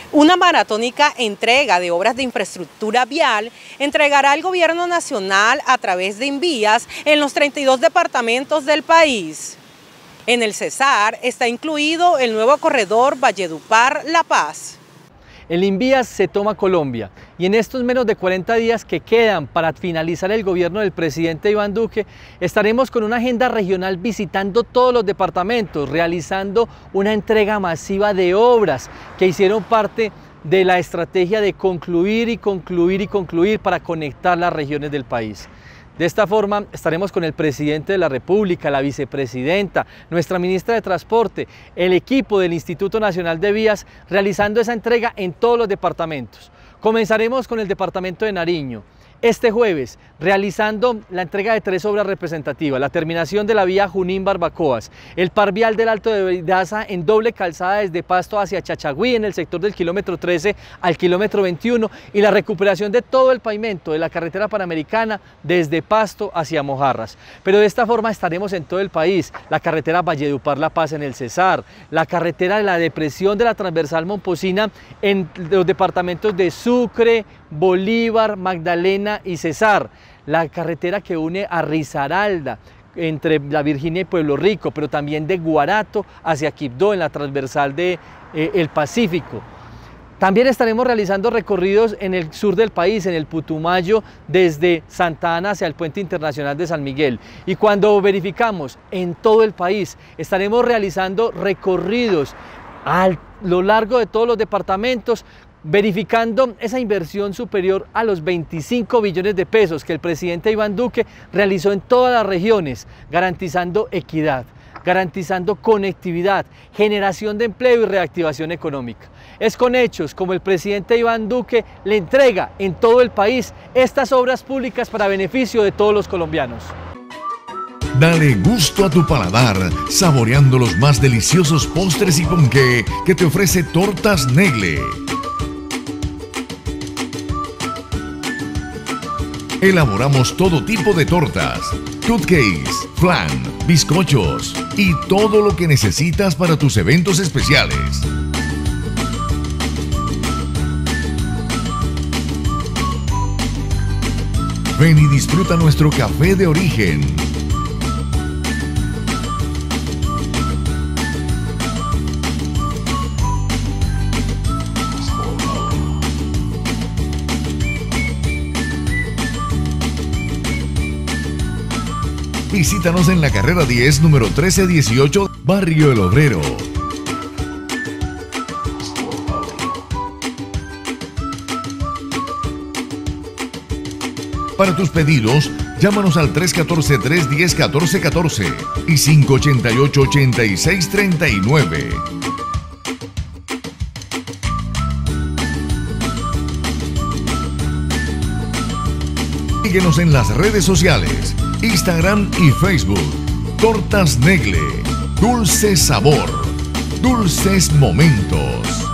Una maratónica entrega de obras de infraestructura vial entregará al Gobierno Nacional a través de Invías en los 32 departamentos del país. En el Cesar está incluido el nuevo corredor Valledupar-La Paz. El Invías se toma Colombia y en estos menos de 40 días que quedan para finalizar el gobierno del presidente Iván Duque, estaremos con una agenda regional visitando todos los departamentos, realizando una entrega masiva de obras que hicieron parte de la estrategia de concluir y concluir y concluir para conectar las regiones del país. De esta forma estaremos con el presidente de la República, la vicepresidenta, nuestra ministra de Transporte, el equipo del Instituto Nacional de Vías, realizando esa entrega en todos los departamentos. Comenzaremos con el departamento de Nariño. Este jueves, realizando la entrega de 3 obras representativas: la terminación de la vía Junín-Barbacoas, el par vial del Alto de Daza en doble calzada desde Pasto hacia Chachagüí en el sector del kilómetro 13 al kilómetro 21 y la recuperación de todo el pavimento de la carretera panamericana desde Pasto hacia Mojarras. Pero de esta forma estaremos en todo el país: la carretera Valledupar-La Paz en el Cesar, la carretera de la depresión de la transversal Momposina en los departamentos de Sucre, Bolívar, Magdalena y Cesar, la carretera que une a Risaralda entre La Virginia y Pueblo Rico, pero también de Guarato hacia Quibdó en la transversal de el Pacífico. También estaremos realizando recorridos en el sur del país, en el Putumayo, desde Santa Ana hacia el Puente Internacional de San Miguel. Y cuando verificamos en todo el país, estaremos realizando recorridos a lo largo de todos los departamentos, verificando esa inversión superior a los 25 billones de pesos que el presidente Iván Duque realizó en todas las regiones, garantizando equidad, garantizando conectividad, generación de empleo y reactivación económica. Es con hechos como el presidente Iván Duque le entrega en todo el país estas obras públicas para beneficio de todos los colombianos. Dale gusto a tu paladar, saboreando los más deliciosos postres y ponqué que te ofrece Tortas Negle. Elaboramos todo tipo de tortas, cupcakes, flan, bizcochos y todo lo que necesitas para tus eventos especiales. Ven y disfruta nuestro café de origen. Visítanos en la carrera 10, número 1318, Barrio El Obrero. Para tus pedidos, llámanos al 314-310-1414 y 588-8639. Síguenos en las redes sociales, Instagram y Facebook. Tortas Negle, dulce sabor, dulces momentos.